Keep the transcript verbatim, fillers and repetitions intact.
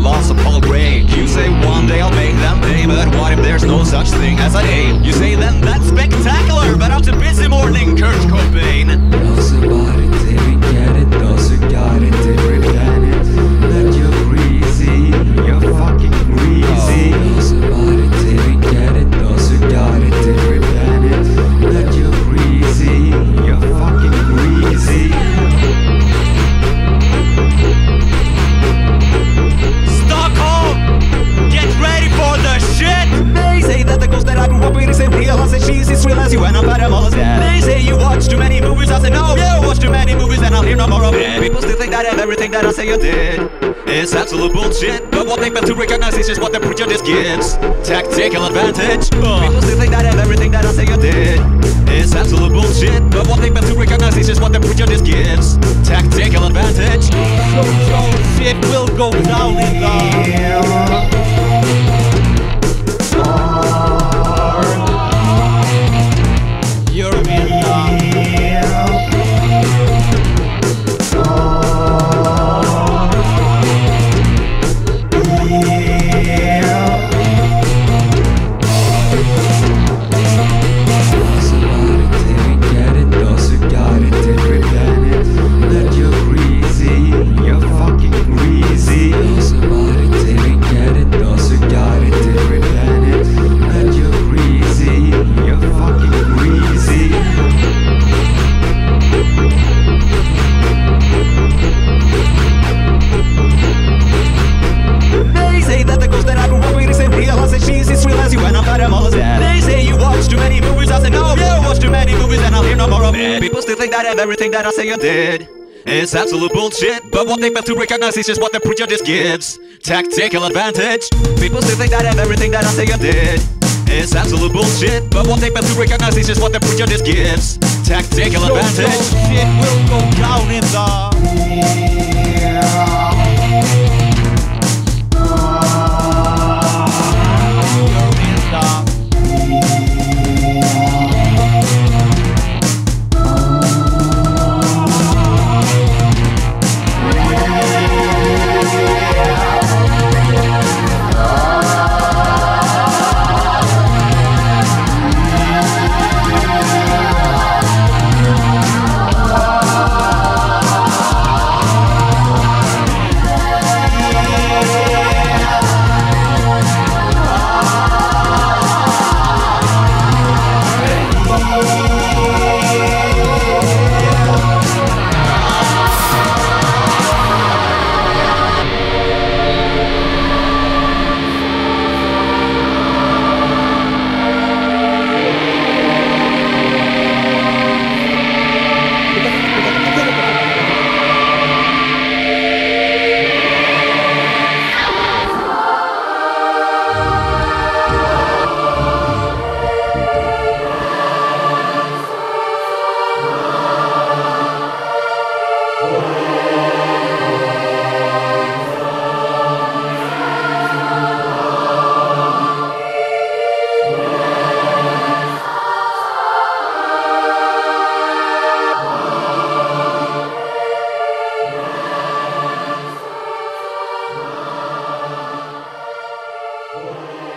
boss of Paul Gray. You say one day I'll make them pay, but what if there's no such thing as a day? You say then that's spectacular, but I'm too busy mourning Kurt Cobain. Those who bought it didn't get it, those who got it didn't repent it. That you're greasy, you're fucking greasy. Those who bought it didn't get it, those who got it didn't repent it. That you're greasy, you're fucking greasy. Stockholm, get ready for the shit. They say that the ghost that I grew up with isn't real. I say she's as real as you and I'm bad at all. They say you watch too many movies. I say no, you watch too many movies and I'll hear no more of it. People still think that everything that I say you did is absolute bullshit, but what they fail to recognize is just what the preacher just gives tactical advantage. uh. People still think that everything that I say you did is absolute bullshit, but what they fail to recognize is just what the preacher just gives tactical advantage. So, so shit will go down in the You're in People still think that everything that I say I did is absolute bullshit, but what they fail to recognize is just what the preacher just gives tactical advantage. People still think that everything that I say I did is absolute bullshit, but what they fail to recognize is just what the preacher just gives tactical advantage. So, so shit will go down in the Oh.